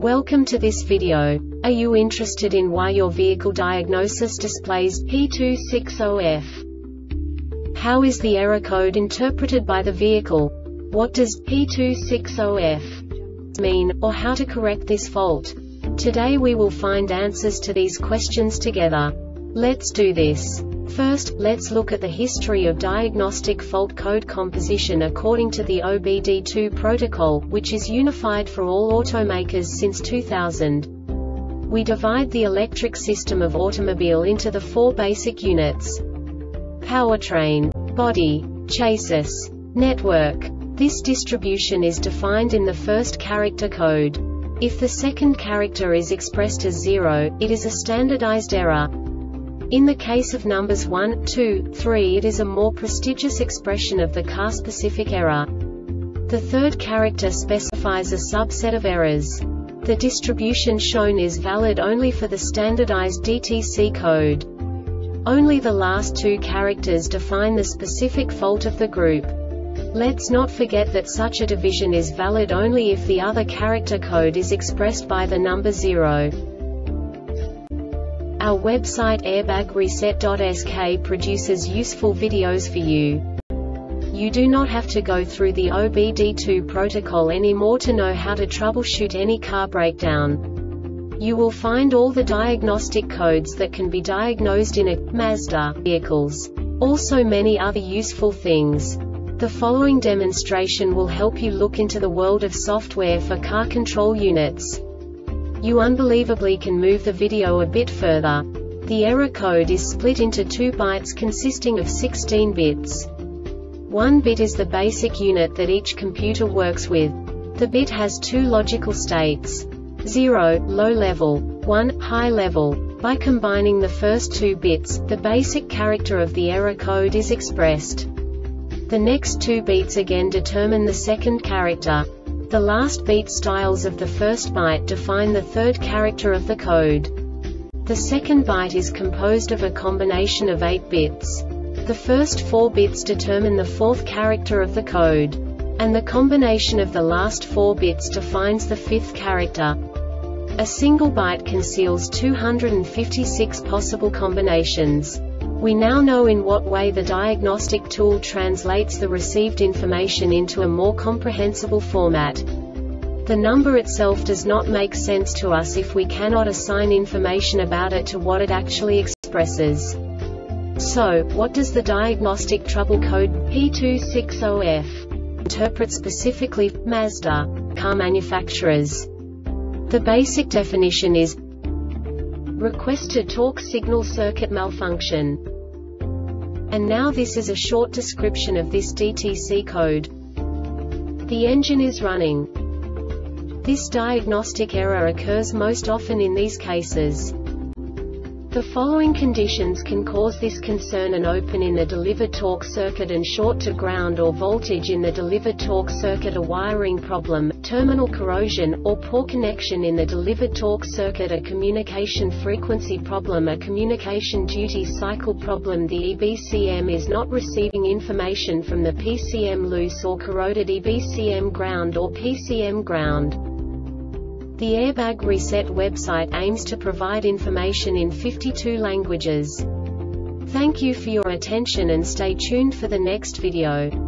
Welcome to this video. Are you interested in why your vehicle diagnosis displays P260F? How is the error code interpreted by the vehicle? What does P260F mean, or how to correct this fault? Today we will find answers to these questions together. Let's do this. First, let's look at the history of diagnostic fault code composition according to the OBD2 protocol, which is unified for all automakers since 2000. We divide the electric system of automobile into the four basic units: powertrain, body, chassis, network. This distribution is defined in the first character code. If the second character is expressed as 0, it is a standardized error. In the case of numbers 1, 2, 3, it is a more prestigious expression of the car-specific error. The third character specifies a subset of errors. The distribution shown is valid only for the standardized DTC code. Only the last two characters define the specific fault of the group. Let's not forget that such a division is valid only if the other character code is expressed by the number 0. Our website airbagreset.sk produces useful videos for you. You do not have to go through the OBD2 protocol anymore to know how to troubleshoot any car breakdown. You will find all the diagnostic codes that can be diagnosed in a Mazda vehicles. Also many other useful things. The following demonstration will help you look into the world of software for car control units. You unbelievably can move the video a bit further. The error code is split into 2 bytes consisting of 16 bits. 1 bit is the basic unit that each computer works with. The bit has 2 logical states: 0, low level, 1, high level. By combining the first 2 bits, the basic character of the error code is expressed. The next 2 beats again determine the second character. The last beat styles of the first byte define the third character of the code. The second byte is composed of a combination of 8 bits. The first 4 bits determine the fourth character of the code. And the combination of the last 4 bits defines the fifth character. A single byte conceals 256 possible combinations. We now know in what way the diagnostic tool translates the received information into a more comprehensible format. The number itself does not make sense to us if we cannot assign information about it to what it actually expresses. So, what does the diagnostic trouble code P260F interpret specifically for Mazda car manufacturers? The basic definition is requested torque signal circuit malfunction. And now this is a short description of this DTC code. The engine is running. This diagnostic error occurs most often in these cases. The following conditions can cause this concern: an open in the delivered torque circuit and short to ground or voltage in the delivered torque circuit, a wiring problem, terminal corrosion, or poor connection in the delivered torque circuit, a communication frequency problem, a communication duty cycle problem. The EBCM is not receiving information from the PCM, loose or corroded EBCM ground or PCM ground. The Airbag Reset website aims to provide information in 52 languages. Thank you for your attention and stay tuned for the next video.